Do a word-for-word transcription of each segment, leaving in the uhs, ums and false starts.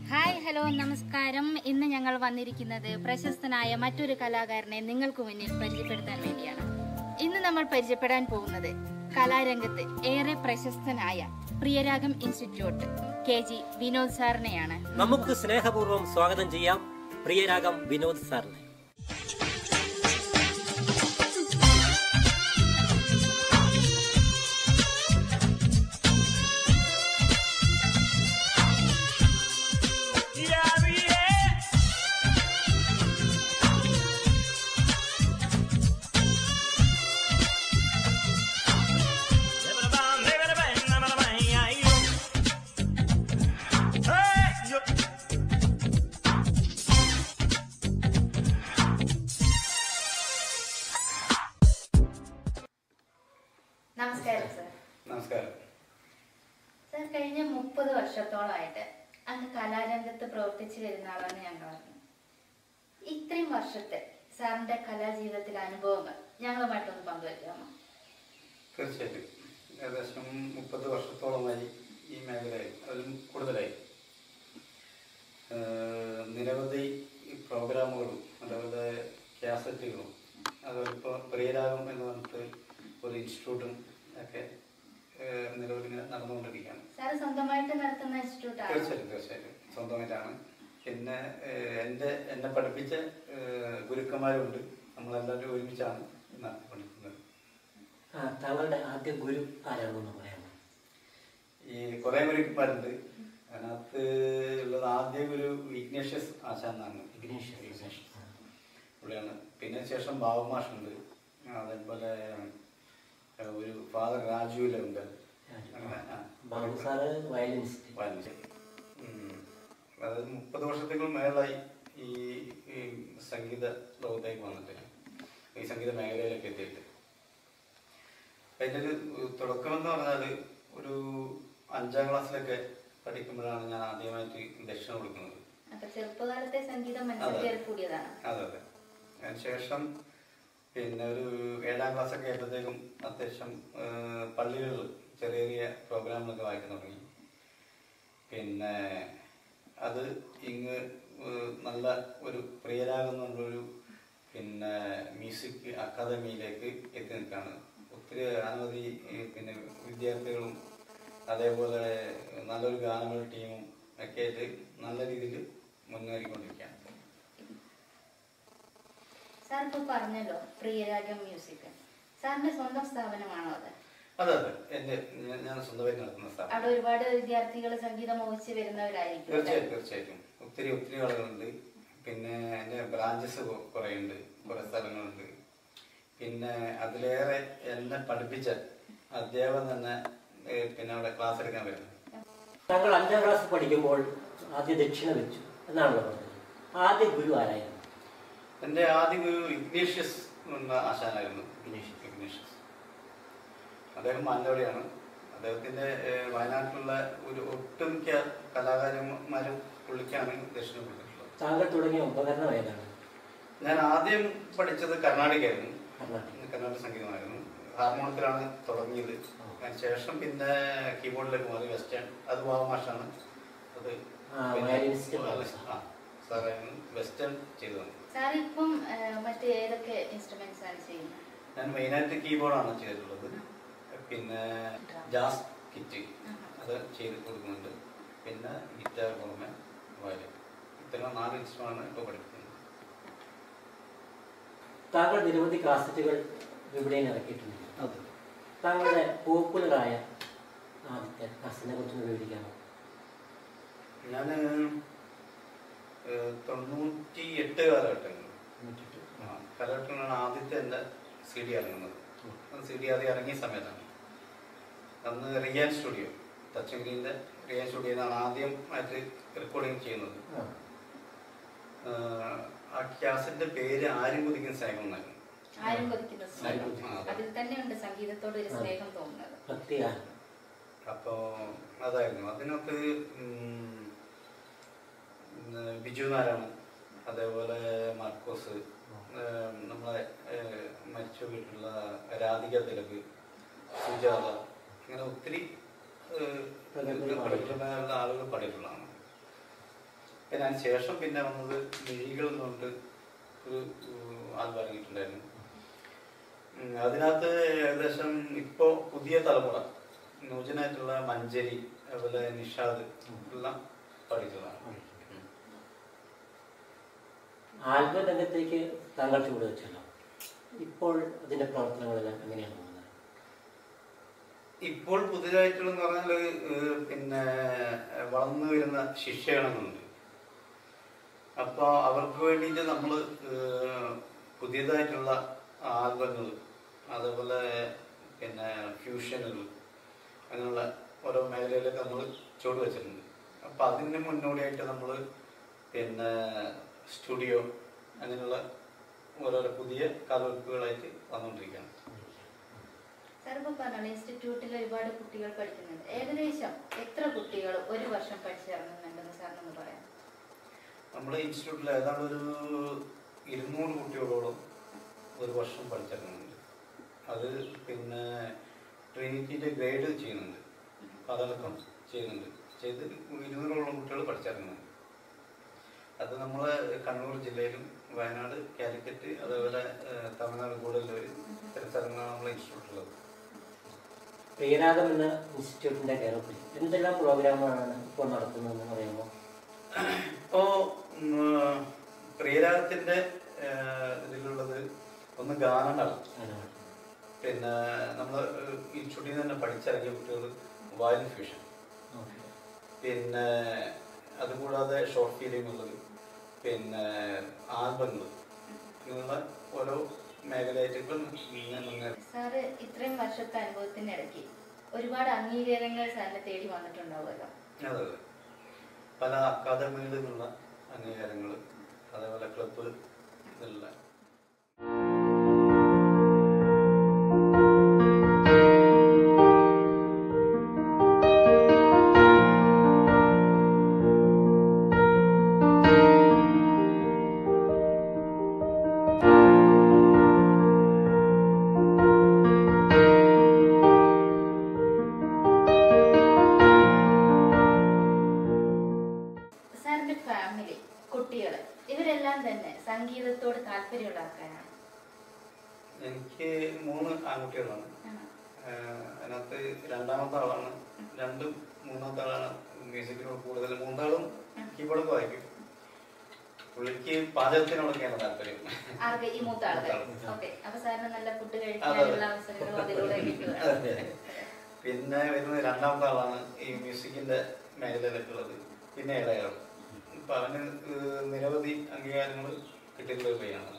Hi hello നമസ്കാരം. ഇന്ന് ഞങ്ങൾ വന്നിരിക്കുന്നത് പ്രശസ്തനായ മറ്റൊരു കലാകാരനെ നിങ്ങൾക്ക് മുന്നിൽ പരിചയപ്പെടുത്താൻ വേണ്ടിയാണ്. ഇന്ന് നമ്മൾ പരിചയപ്പെടാൻ പോകുന്നത് കലാരംഗത്ത് ഏറെ പ്രശസ്തനായ Priyaragam institute K G Vinod സാറിനെയാണ്. നമുക്ക് സ്നേഹപൂർവ്വം സ്വാഗതം ചെയ്യാം പ്രിയരാഗം വിനോദ് സാറിനെ. നമസ്കാരം സർ. നമസ്കാരം സർ, കഴിഞ്ഞ മുപ്പത് വർഷത്തോളമായിട്ട് അങ്ങ് കലാരംഗത്ത് പ്രവർത്തിച്ചു വരുന്ന ആളാണ് ഞങ്ങൾ അറിഞ്ഞു. ഇത്രയും വർഷത്തെ സാറിന്റെ കലാജീവിതത്തിലെ അനുഭവങ്ങൾ ഞങ്ങളുമായിട്ടൊന്ന് പങ്കുവയ്ക്കാമോ? തീർച്ചയായിട്ടും. ഏകദേശം മുപ്പത് വർഷത്തോളമായി ഈ മേഖലയിൽ, അതിലും കൂടുതലായി നിരവധി പ്രോഗ്രാമുകളും അതേപോലെ കാസറ്റുകളും അതുപോലെ ഇപ്പോൾ പ്രിയരാഗം എന്ന് പറഞ്ഞിട്ട് ഒരു ഇൻസ്റ്റിറ്റ്യൂട്ടും ഒക്കെ നിലവിൽ നടന്നുകൊണ്ടിരിക്കുകയാണ്. സ്വന്തമായിട്ട് നടത്തുന്ന ഇൻസ്റ്റിറ്റ്യൂട്ടാണ്? തീർച്ചയായിട്ടും തീർച്ചയായിട്ടും സ്വന്തമായിട്ടാണ്. പിന്നെ എൻ്റെ എന്നെ പഠിപ്പിച്ച ഗുരുക്കന്മാരുണ്ട്. നമ്മളെല്ലാവരും ഒരുമിച്ചാണ് നടത്തിക്കൊണ്ടിരിക്കുന്നത്. താങ്കളുടെ ആദ്യ ഗുരു ആരാണെന്ന് പറയാമോ? ഈ കുറേ ഗുരുക്കന്മാരുണ്ട്. അതിനകത്ത് ഉള്ളത് ആദ്യ ഗുരു ഇഗ്നേഷ്യസ് ആശാനാണ്. ഇഗ്നേഷ്യസ് പുള്ളിയാണ്. പിന്നെ ശേഷം ബാബുമാഷുണ്ട്. അതേപോലെ ഒരു ഫാദർ രാജുവിലുണ്ട്. അതായത് മുപ്പത് വർഷത്തേക്കും മേളായി ഈ സംഗീത ലോകത്തേക്ക് വന്നിട്ട് ഈ സംഗീത മേഖലയിലേക്ക് എത്തിയിട്ട് അതിൻ്റെ ഒരു തുടക്കമെന്ന് പറഞ്ഞാൽ ഒരു അഞ്ചാം ക്ലാസ്സിലൊക്കെ പഠിക്കുമ്പോഴാണ് ഞാൻ ആദ്യമായിട്ട് ദക്ഷിണ കൊടുക്കുന്നത്. ചെറുപ്പകാലത്തെ സംഗീതം അതെ അതെ. അതിനുശേഷം പിന്നെ ഒരു ഏഴാം ക്ലാസ്സൊക്കെ ആയപ്പോഴത്തേക്കും അത്യാവശ്യം പള്ളികളിൽ ചെറിയ ചെറിയ പ്രോഗ്രാമുകളൊക്കെ വായിക്കാൻ തുടങ്ങി. പിന്നെ അത് ഇങ്ങ് നല്ല ഒരു പ്രിയരാഗം എന്നുള്ളൊരു പിന്നെ മ്യൂസിക് അക്കാദമിയിലേക്ക് എത്തി നിൽക്കുകയാണ്. ഒത്തിരി അനവധി പിന്നെ വിദ്യാർത്ഥികളും അതേപോലെ നല്ലൊരു ഗാനമേള ടീമും ഒക്കെ ആയിട്ട് നല്ല രീതിയിൽ മുന്നേറിക്കൊണ്ടിരിക്കുകയാണ്. സാർ ഇപ്പോൾ പറഞ്ഞല്ലോ പ്രിയരാഗം മ്യൂസിക് സാറിന്റെ സ്വന്തം സ്ഥാപനമാണോ അത്? അതെ അതെ, എന്റെ ഞാൻ സ്വന്തമായിട്ട് നടത്തുന്ന സ്ഥാപനം. അവിടെ ഒരുപാട് വിദ്യാർത്ഥികൾ സംഗീതം മോഹിച്ച് വരുന്നവരായിരിക്കും. തീർച്ചയായിട്ടും തീർച്ചയായിട്ടും ഒത്തിരി ഒത്തിരി ആളുകളുണ്ട്. പിന്നെ എന്റെ ബ്രാഞ്ചസ് കുറെ ഉണ്ട്, കുറെ സ്ഥലങ്ങളുണ്ട്. പിന്നെ അതിലേറെ എന്നെ പഠിപ്പിച്ച അധ്യാപകൻ തന്നെ പിന്നെ അവിടെ ക്ലാസ് എടുക്കാൻ വരുന്നത്. താങ്കൾ അഞ്ചാം ക്ലാസ് പഠിക്കുമ്പോൾ ആദ്യ ദക്ഷിണ വെച്ചു എന്നാണല്ലോ പറഞ്ഞത്. ആദ്യ ഗുരു ആരായിരുന്നു? എന്റെ ആദ്യ ഗുരു ഇഗ്നേഷ്യസ് എന്ന ആശാനായിരുന്നു. ഇഗ്നേഷ്യസ് അദ്ദേഹം മാനന്തവാടിയാണ്. അദ്ദേഹത്തിന്റെ വയനാട്ടിലുള്ള ഒരു ഒട്ടുമിക്ക കലാകാരന്മാരും പുള്ളിക്കാണ് ദക്ഷിണ കൊടുത്തിട്ടുള്ളത്. താങ്കൾ തുടങ്ങിയ ഉപകരണം ഏതാണ്? ഞാൻ ആദ്യം പഠിച്ചത് കർണാടകയായിരുന്നു. കർണാടക സംഗീതമായിരുന്നു. ഹാർമോണിയത്തിലാണ് തുടങ്ങിയത്. അതിനുശേഷം പിന്നെ കീബോർഡിലേക്ക് മാറി വെസ്റ്റേൺ. അത് ബാബുമാഷാണ് അത് സാറായിരുന്നു വെസ്റ്റേൺ ചെയ്തത്. ഞാൻ മെയിനായിട്ട് കീബോർഡാണ് ചെയ്തിട്ടുള്ളത്. പിന്നെ ജാസ് കിറ്റ് അത് ചെയ്ത് കൊടുക്കുന്നുണ്ട്. പിന്നെ ഗിറ്റാർ പുറമെ വയലിൻ. ഇത്തരം നാല് ഇൻസ്ട്രുമെന്റാണ് ഇപ്പോൾ പഠിക്കുന്നത്. താങ്കൾ നിരവധി കാസറ്റുകൾ വിപണിയിൽ ഇറക്കിയിട്ടുണ്ട്. താങ്കളുടെ പോപ്പുലറായ ആദ്യത്തെ കാസറ്റിനെ കുറിച്ച് വിവരിക്കാമോ? ഞാൻ തൊണ്ണൂറ്റി എട്ട് കാലഘട്ടങ്ങൾ കാലഘട്ടങ്ങളാണ് ആദ്യത്തെ എൻ്റെ സി ഡി ഇറങ്ങുന്നത്. സി ഡി ആദ്യം ഇറങ്ങിയ സമയത്താണ്. അന്ന് റിയാൻ സ്റ്റുഡിയോ, തച്ചങ്കരിൻ്റെ റിയാൻ സ്റ്റുഡിയോന്നാണ് ആദ്യം ആയിട്ട് റെക്കോർഡിങ് ചെയ്യുന്നത്. ആ ക്യാസറ്റിന്റെ പേര് ആരും കൊതിക്കുന്ന സ്നേഹം എന്നായിരുന്നു. അപ്പോ അതായിരുന്നു. അതിനകത്ത് ബിജു നാരായണൻ, അതേപോലെ മാർക്കോസ്, നമ്മളെ മരിച്ചു വീട്ടിലുള്ള രാധിക തിലക്, സുജാത, അങ്ങനെ ഒത്തിരി ആളുകൾ പഠിച്ചിട്ടുള്ളതാണ്. പിന്നെ അതിന് ശേഷം പിന്നെ വന്നത് മിഴികൾ കൊണ്ട് ഒരു ആൽബം ഇറങ്ങിയിട്ടുണ്ടായിരുന്നു. അതിനകത്ത് ഏകദേശം ഇപ്പോൾ പുതിയ തലമുറ നൂജനായിട്ടുള്ള മഞ്ചരി അതുപോലെ നിഷാദ് എല്ലാം പഠിച്ചതാണ്. ആൽബം രംഗത്തേക്ക് താങ്കൾ ചൂട് വെച്ചല്ലോ, ഇപ്പോൾ അതിന്റെ പ്രവർത്തനങ്ങളെല്ലാം എങ്ങനെയാണ് പോകുന്നത്? ഇപ്പോൾ പുതിയതായിട്ടുള്ളതെന്ന് പറഞ്ഞാൽ പിന്നെ വളർന്നു വരുന്ന ശിഷ്യഗണങ്ങളുണ്ട്. അപ്പോൾ അവർക്ക് വേണ്ടിയിട്ട് നമ്മൾ പുതിയതായിട്ടുള്ള ആൽബങ്ങൾ അതേപോലെ പിന്നെ ഫ്യൂഷനുകൾ അങ്ങനെയുള്ള ഓരോ മേഖലയിലൊക്കെ നമ്മൾ ചുവട് വെച്ചിട്ടുണ്ട്. അപ്പം അതിന് മുന്നോടിയായിട്ട് നമ്മൾ പിന്നെ സ്റ്റുഡിയോ അങ്ങനെയുള്ള ഓരോരോ പുതിയ കലവെപ്പുകളായിട്ട് വന്നുകൊണ്ടിരിക്കുകയാണ്. ഇൻസ്റ്റിറ്റ്യൂട്ടിൽ ഒരുപാട് കുട്ടികൾ പഠിക്കുന്നുണ്ട്. ഏകദേശം എത്ര കുട്ടികൾ ഒരു വർഷം പഠിച്ചിറങ്ങുന്നുണ്ടെന്ന് സാറിനൊന്ന് പറയാം? നമ്മുടെ ഇൻസ്റ്റിറ്റ്യൂട്ടിൽ ഏതാണ്ട് ഒരു ഇരുന്നൂറ് കുട്ടികളോളം ഒരു വർഷം പഠിച്ചിറങ്ങുന്നുണ്ട്. അത് പിന്നെ ട്രിനിറ്റിയുടെ ഗ്രേഡ് ചെയ്യുന്നുണ്ട്, അതടക്കം ചെയ്യുന്നുണ്ട്. ചെയ്ത് ഇരുന്നൂറോളം കുട്ടികൾ പഠിച്ചിറങ്ങുന്നുണ്ട്. അത് നമ്മളെ കണ്ണൂർ ജില്ലയിലും വയനാട്, കാലിക്കറ്റ് അതേപോലെ തമിഴ്നാട് കൂടുതൽ ഇത്തരം സ്ഥലങ്ങളാണ് നമ്മളെ ഇൻസ്റ്റിറ്റ്യൂട്ടിലുള്ളത്. പ്രിയരാഗം എന്ന ഇൻസ്റ്റിറ്റ്യൂട്ടിന്റെ കേരളത്തിൽ എന്തെല്ലാം പ്രോഗ്രാമുകളാണ് ഇപ്പോൾ നടത്തുന്നതെന്ന് പറയുമ്പോൾ? ഇപ്പോൾ പ്രിയരാഗത്തിന്റെ ഇതിലുള്ളത് ഒന്ന് ഗാനങ്ങൾ, പിന്നെ നമ്മൾ ഇൻസ്റ്റിറ്റ്യൂട്ടിൽ നിന്ന് തന്നെ പഠിച്ചിറങ്ങിയ കുട്ടികൾ വയലിൻ ഫ്യൂഷൻ, പിന്നെ അതുകൂടാതെ ഷോർട്ട് ഫിലിമുകൾ, പിന്നെ ആൽബങ്ങൾ, ഇങ്ങനെയുള്ള ഓരോ മേഖലയായിട്ട് സാറ് ഇത്രയും വർഷത്തെ അനുഭവത്തിനിടയ്ക്ക് ഒരുപാട് അംഗീകാരങ്ങൾ സാറിനെ തേടി വന്നിട്ടുണ്ടാവുമല്ലോ? അതെ, പല അക്കാദമികളിൽ നിന്നുള്ള അംഗീകാരങ്ങൾ, അതേപോലെ ക്ലബ്ബ് ഇതിലുള്ള സംഗീതത്തോട് താല്പര്യമുള്ള ആൾക്കാരാണ്? എനിക്ക് മൂന്ന് ആൺകുട്ടികളാണ്. അതിനകത്ത് രണ്ടാമത്തെ ആളാണ്, രണ്ടും മൂന്നാമത്തെ ആളാണ് മ്യൂസിക്കിനോട് കൂടുതൽ. മൂന്നാളും കീബോർഡൊക്കെ വായിക്കും. പുള്ളിക്ക് പാചകത്തിനോടൊക്കെയാണ് താല്പര്യം. പിന്നെ വരുന്നത് രണ്ടാമത്തെ ആളാണ് ഈ മ്യൂസിക്കിന്റെ മേഖലയിലൊക്കെ ഉള്ളത്. പിന്നെ ഇളയാൾ. ഇപ്പൊ അവന് നിരവധി അംഗീകാരങ്ങൾ കിട്ടിയിട്ടുള്ള പയ്യാണ്.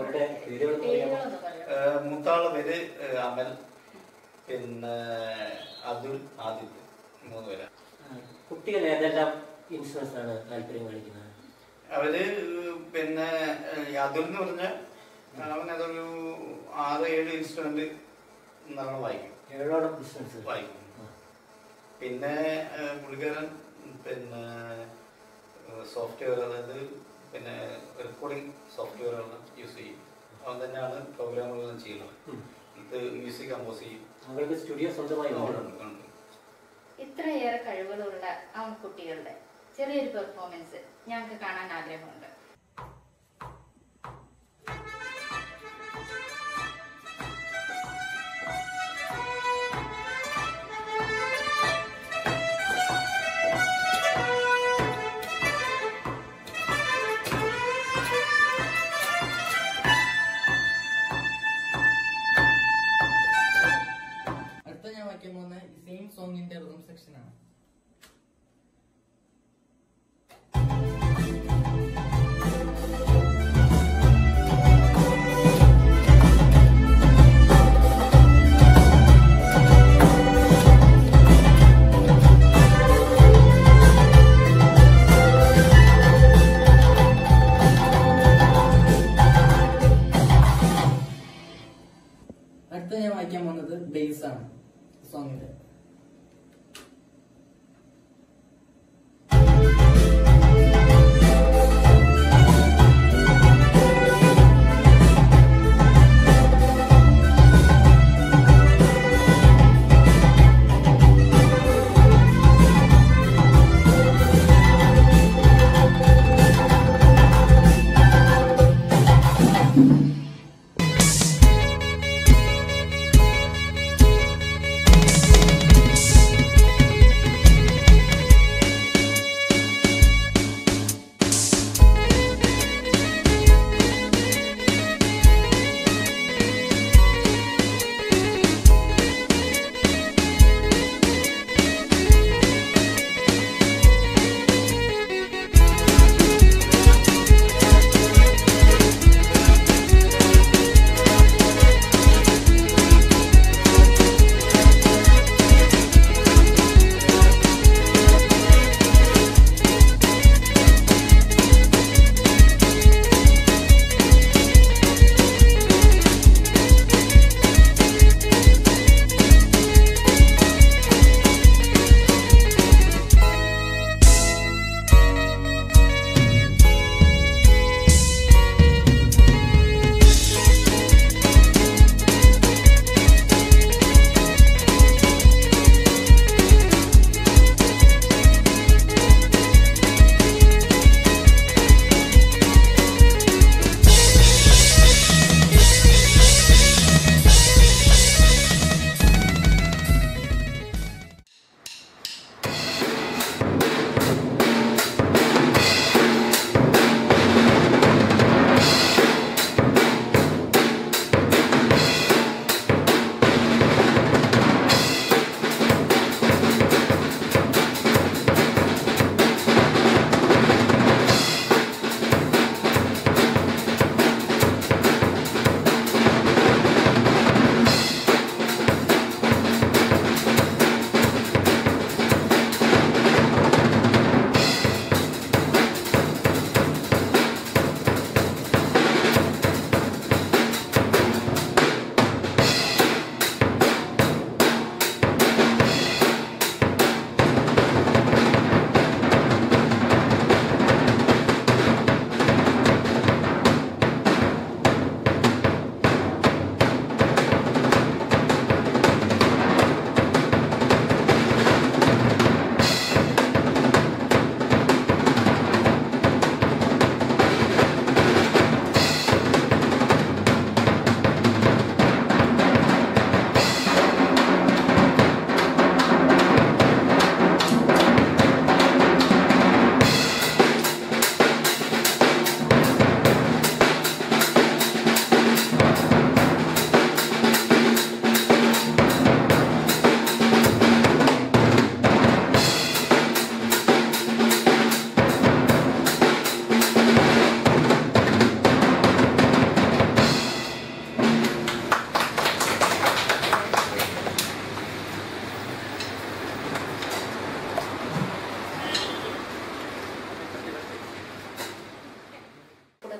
മൂത്താള് പേര് അമൽ, പിന്നെ അതുൽ, ആദിത്യ, മൂന്ന് പേരാ. കുട്ടികൾ ഏതെല്ലാം ഇൻസ്ട്രുമെന്റ്സ് ആണ് താല്പര്യം കാണിക്കുന്നത്? അവര് പിന്നെ അതുൽ എന്ന് പറഞ്ഞാൽ അവൻ അതൊരു ആറ് ഏഴ് ഇൻസ്ട്രുമെന്റ് നല്ലോണം വായിക്കും. ഏഴോളം ഇൻസ്ട്രുമെന്റ്സ് വായിക്കും. പിന്നെ പുള്ളിക്കാരൻ പിന്നെ സോഫ്റ്റ്വെയർ, അതായത് പിന്നെ റെക്കോർഡിംഗ് സോഫ്റ്റ്വെയറുകളെല്ലാം യൂസ് ചെയ്യും. അവൻ തന്നെയാണ് പ്രോഗ്രാമുകളെല്ലാം ചെയ്യുന്നത്. ഇത് മ്യൂസിക് കമ്പോസ് ചെയ്യും. അവർക്ക് സ്റ്റുഡിയോ സ്വന്തമായി ഉണ്ട്. ഇത്രയേറെ കഴിവുകളുള്ള ആ കുട്ടികളുടെ ചെറിയൊരു പെർഫോമൻസ് ഞങ്ങൾക്ക് കാണാൻ ആഗ്രഹമുണ്ട്. സെയിം സോങ്ങിന്റെ റിതം സെക്ഷൻ ആണ്. അടുത്ത ഞാൻ വായിക്കാൻ പോകുന്നത് ബേസ് ആണ് സോങ്ങിന്റെ.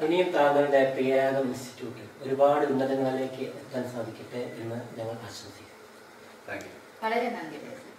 ഇനിയും താങ്കളുടെ പ്രിയരാഗം ഇൻസ്റ്റിറ്റ്യൂട്ട് ഒരുപാട് ഉന്നതങ്ങളിലേക്ക് എത്താൻ സാധിക്കട്ടെ എന്ന് ഞങ്ങൾ ആശംസിക്കുന്നു. Thank you. വളരെ നന്ദി.